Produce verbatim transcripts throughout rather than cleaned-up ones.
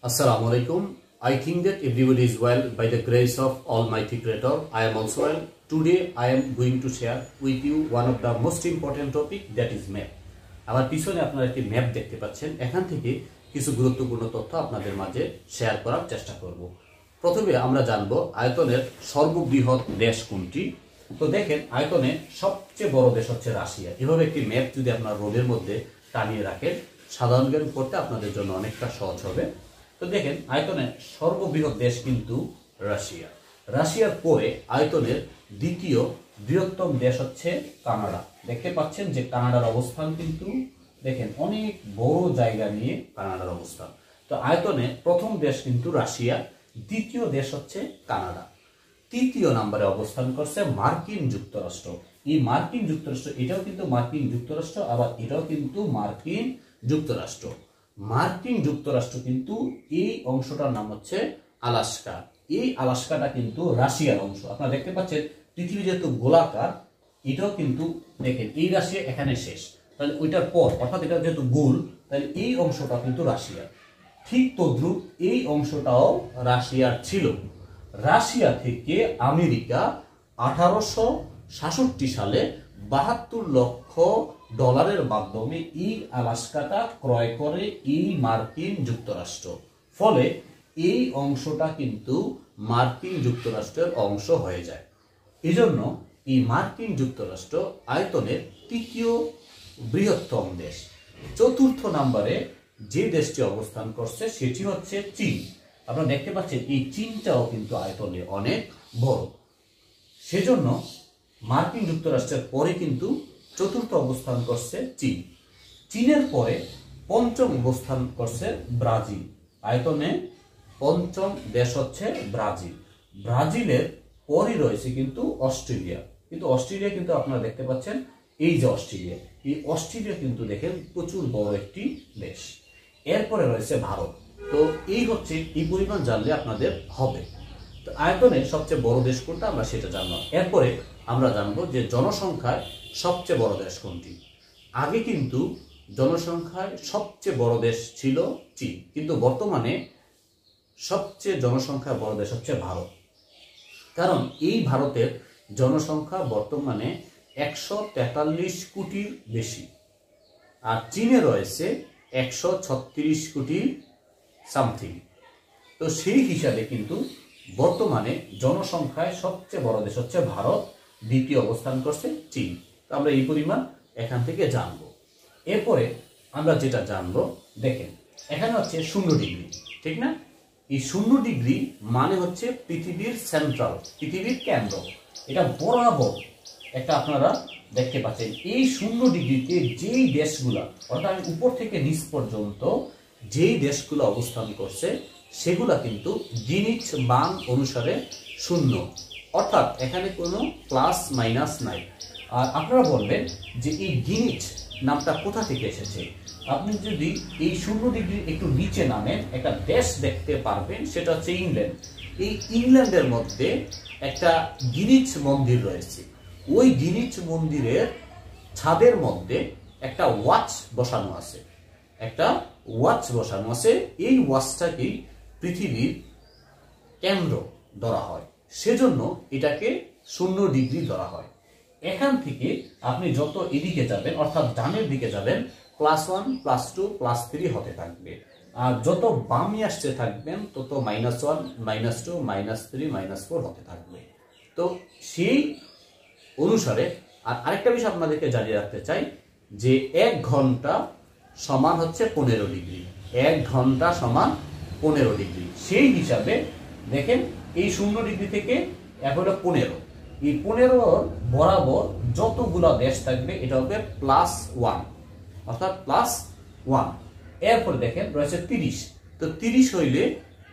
Assalamu alaikum. I think that everybody is well by the grace of Almighty Creator. I am also well. Today I am going to share with you one of the most important topic, that is map. আমার পিছনে আপনারা একটি map দেখতে পাচ্ছেন। এখান থেকে কিছু গুরুত্বপূর্ণ তথ্য আপনাদের মাঝে শেয়ার করার চেষ্টা করব। প্রথমে আমরা জানব আয়তনের সর্ববৃহৎ দেশ কোনটি। তো দেখেন, আয়তনে সবচেয়ে বড় দেশ হচ্ছে রাশিয়া। এভাবে একটি ম্যাপ যদি আপনারা রোডের মধ্যে টানিয়ে রাখেন, সাধারণ জ্ঞান করতে আপনাদের জন্য অনেকটা সহজ হবে। তো দেখেন, আয়তনের সর্ববৃহৎ দেশ কিন্তু রাশিয়া। রাশিয়ার পরে আয়তনের দ্বিতীয় বৃহত্তম দেশ হচ্ছে কানাডা। দেখতে পাচ্ছেন যে কানাডার অবস্থান কিন্তু দেখেন অনেক বড় জায়গা নিয়ে কানাডার অবস্থান। তো আয়তনে প্রথম দেশ কিন্তু রাশিয়া, দ্বিতীয় দেশ হচ্ছে কানাডা, তৃতীয় নম্বরে অবস্থান করছে মার্কিন যুক্তরাষ্ট্র। এই মার্কিন যুক্তরাষ্ট্র এটাও কিন্তু মার্কিন যুক্তরাষ্ট্র, আবার এটাও কিন্তু মার্কিন যুক্তরাষ্ট্র। মার্কিন যুক্তরাষ্ট্র কিন্তু এই অংশটার নাম হচ্ছে আলাস্কা। এই আলাস্কাটা কিন্তু রাশিয়ার অংশ। আপনারা দেখতে পাচ্ছেন পৃথিবী যেহেতু গোলাকার, এটাও কিন্তু দেখেন এই রাশিয়া এখানে শেষ, তাহলে ওইটার পর অর্থাৎ এটা যেহেতু গোল, তাহলে এই অংশটা কিন্তু রাশিয়া। ঠিক তদ্রুপ এই অংশটাও রাশিয়ার ছিল। রাশিয়া থেকে আমেরিকা আঠারোশো সাতষট্টি সালে বাহাত্তর লক্ষ ডলারের মাধ্যমে এই আলাস্কাটা ক্রয় করে এই মার্কিন যুক্তরাষ্ট্র। ফলে এই অংশটা কিন্তু মার্কিন যুক্তরাষ্ট্রের অংশ হয়ে যায়। এজন্য এই মার্কিন যুক্তরাষ্ট্র আয়তনের তৃতীয় বৃহত্তম দেশ। চতুর্থ নম্বরে যে দেশটি অবস্থান করছে সেটি হচ্ছে চীন। আপনারা দেখতে পাচ্ছেন এই চীনটাও কিন্তু আয়তনে অনেক বড়। সেজন্য মার্কিন যুক্তরাষ্ট্রের পরে কিন্তু চতুর্থ অবস্থান করছে চীন। চীনের পরে পঞ্চম অবস্থান করছে ব্রাজিল। আয়তনে পঞ্চম দেশ হচ্ছে ব্রাজিল। ব্রাজিলের পরই রয়েছে কিন্তু অস্ট্রেলিয়া। কিন্তু অস্ট্রেলিয়া কিন্তু আপনারা দেখতে পাচ্ছেন এই যে অস্ট্রেলিয়া, এই অস্ট্রেলিয়া কিন্তু দেখেন প্রচুর বড় একটি দেশ। এরপরে রয়েছে ভারত। তো এই হচ্ছে এই পরিমাণ জানলে আপনাদের হবে। তো আয়তনে সবচেয়ে বড় দেশ কোনটা আমরা সেটা জানলাম। এরপরে আমরা জানবো যে জনসংখ্যায় সবচেয়ে বড় দেশ কোনটি। আগে কিন্তু জনসংখ্যায় সবচেয়ে বড় দেশ ছিল চীন, কিন্তু বর্তমানে সবচেয়ে জনসংখ্যা বড় দেশ হচ্ছে ভারত। কারণ এই ভারতের জনসংখ্যা বর্তমানে একশো তেতাল্লিশ কোটির বেশি, আর চীনে রয়েছে একশো ছত্রিশ কোটি সামথিং। তো সেই হিসাবে কিন্তু বর্তমানে জনসংখ্যায় সবচেয়ে বড় দেশ হচ্ছে ভারত, দ্বিতীয় অবস্থান করছে চীন। তো আমরা এই পরিমাণ এখান থেকে জানবো। এরপরে আমরা যেটা জানবো, দেখেন এখানে হচ্ছে শূন্য ডিগ্রি, ঠিক না? এই শূন্য ডিগ্রি মানে হচ্ছে পৃথিবীর সেন্ট্রাল, পৃথিবীর কেন্দ্র। এটা বরাবর একটা আপনারা দেখতে পাচ্ছেন এই শূন্য ডিগ্রিতে যেই দেশগুলা, অর্থাৎ উপর থেকে নিচ পর্যন্ত যেই দেশগুলো অবস্থান করছে সেগুলা কিন্তু গ্রিনিচ মান অনুসারে শূন্য, অর্থাৎ এখানে কোনো প্লাস মাইনাস নাই। আর আপনারা বলবেন যে এই গ্রিনিচ নামটা কোথা থেকে এসেছে। আপনি যদি এই শূন্য ডিগ্রি একটু নিচে নামেন, একটা দেশ দেখতে পারবেন, সেটা হচ্ছে ইংল্যান্ড। এই ইংল্যান্ডের মধ্যে একটা গ্রিনিচ মন্দির রয়েছে। ওই গ্রিনিচ মন্দিরের ছাদের মধ্যে একটা ওয়াচ বসানো আছে, একটা ওয়াচ বসানো আছে। এই ওয়াচটাকেই পৃথিবীর কেন্দ্র ধরা হয়, সেজন্য এটাকে শূন্য ডিগ্রি ধরা হয়। এখান থেকে আপনি যত এদিকে যাবেন, অর্থাৎ ডানের দিকে যাবেন, plus one plus two plus three হতে থাকবে। আর যত বামে আসতে থাকবেন তত minus one minus two minus three minus four হতে থাকবে। তো সেই অনুসারে আর আরেকটা বিষয় আপনাদেরকে জানিয়ে রাখতে চাই যে এক ঘন্টা সমান হচ্ছে পনেরো ডিগ্রি। এক ঘন্টা সমান পনেরো ডিগ্রি। সেই হিসাবে দেখেন এই শূন্য ডিগ্রি থেকে এখন পনেরো, এই পনেরোর বরাবর যতগুলা দেশ থাকবে এটা হবে প্লাস ওয়ান, অর্থাৎ প্লাস ওয়ান। এরপরে দেখেন রয়েছে তিরিশ। তো তিরিশ হইলে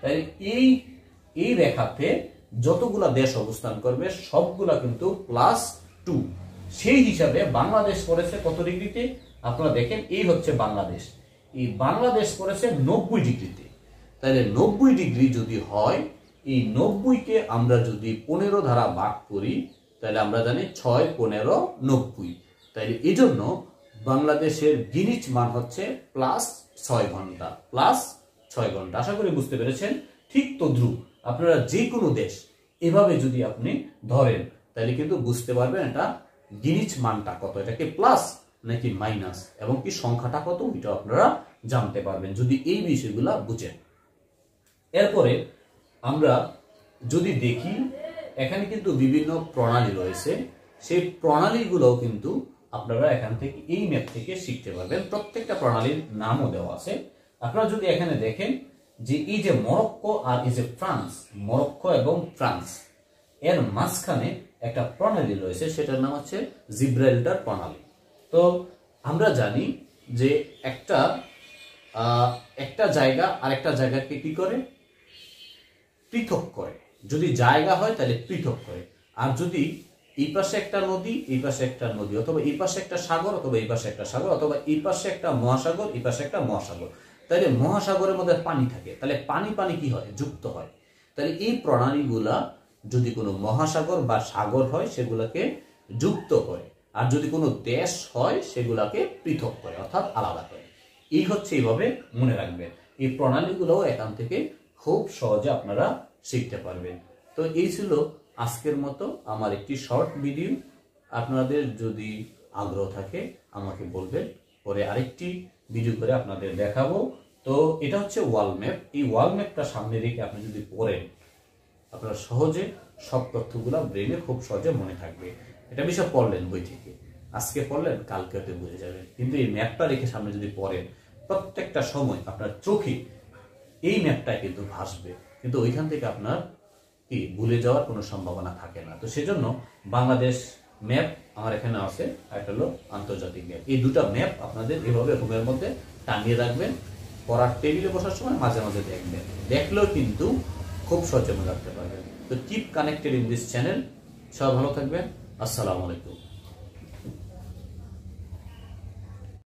এই এই রেখাতে যতগুলা দেশ অবস্থান করবে সবগুলা কিন্তু প্লাস টু। সেই হিসাবে বাংলাদেশ পড়েছে কত ডিগ্রিতে আপনারা দেখেন, এই হচ্ছে বাংলাদেশ। এই বাংলাদেশ পড়েছে নব্বই ডিগ্রিতে। তাহলে নব্বই ডিগ্রি যদি হয়, এই নব্বইকে আমরা যদি পনেরো দ্বারা ভাগ করি তাহলে আমরা জানি ছয় পনেরো নব্বই। তাইলে এই জন্য বাংলাদেশের গ্রিনিচ মান হচ্ছে প্লাস ছয় ঘন্টা, প্লাস ছয় ঘন্টা। আশা করি বুঝতে পেরেছেন। ঠিক তদ্রুপ আপনারা যে কোনো দেশ এভাবে যদি আপনি ধরেন তাহলে কিন্তু বুঝতে পারবেন এটা গ্রিনিচ মানটা কত, এটাকে প্লাস নাকি মাইনাস, এবং কি সংখ্যাটা কত এটা আপনারা জানতে পারবেন যদি এই বিষয়গুলা বুঝেন। এরপরে আমরা যদি দেখি এখানে কিন্তু বিভিন্ন প্রণালী রয়েছে, সেই প্রণালীগুলোও কিন্তু আপনারা এখান থেকে এই ম্যাপ থেকে শিখতে পারবেন। প্রত্যেকটা প্রণালীর নামও দেওয়া আছে। আপনারা যদি এখানে দেখেন যে এই যে মরক্কো আর এই যে ফ্রান্স, মরক্কো এবং ফ্রান্স এর মাঝখানে একটা প্রণালী রয়েছে, সেটার নাম হচ্ছে জিব্রাল্টার প্রণালী। তো আমরা জানি যে একটা একটা জায়গা আরেকটা জায়গাকে কি করে, পৃথক করে। যদি জায়গা হয় তাহলে পৃথক করে, আর যদি এই পাশে একটা নদী এই পাশে একটা নদী, অথবা এই পাশে একটা সাগর অথবা এই পাশে একটা সাগর, অথবা এই পাশে একটা মহাসাগর এই পাশে একটা মহাসাগর, তাহলে মহাসাগরের মধ্যে পানি থাকে, তাহলে পানি পানি কি হয়, যুক্ত হয়। তাহলে এই প্রণালীগুলা যদি কোনো মহাসাগর বা সাগর হয় সেগুলাকে যুক্ত করে, আর যদি কোনো দেশ হয় সেগুলাকে পৃথক করে, অর্থাৎ আলাদা করে। এই হচ্ছে, এইভাবে মনে রাখবেন। এই প্রণালীগুলোও এখান থেকে খুব সহজে আপনারা শিখতে পারবেন। তো এই ছিল আজকের মতো আমার একটি শর্ট ভিডিও। আপনাদের যদি আগ্রহ থাকে আমাকে বলবেন, পরে আরেকটি ভিডিও করে আপনাদের দেখাবো। তো এটা হচ্ছে ওয়াল ম্যাপ। এই ওয়াল ম্যাপটা সামনে রেখে আপনি যদি পড়েন আপনারা সহজে সব তথ্যগুলো ব্রেনে খুব সহজে মনে থাকবে। এটা বিষয় পড়লেন বই থেকে, আজকে পড়লেন কালকে হয়তো বুঝে যাবেন, কিন্তু এই ম্যাপটা রেখে সামনে যদি পড়েন প্রত্যেকটা সময় আপনার চোখে এই ম্যাপটা কিন্তু ভাসবে, কিন্তু ওইখান থেকে আপনার কি ভুলে যাওয়ার কোনো সম্ভাবনা থাকে না। তো সেজন্য বাংলাদেশ ম্যাপ আমার এখানে আছে, একটা হলো আন্তর্জাতিক ম্যাপ। এই দুটা ম্যাপ আপনাদের এভাবে রুমের মধ্যে টাঙিয়ে রাখবেন, পড়ার টেবিলে বসার সময় মাঝে মাঝে দেখবেন, দেখলেও কিন্তু খুব সচেতন রাখতে পারবেন। তো keep connected in this channel. সব ভালো থাকবেন। আসসালামু আলাইকুম।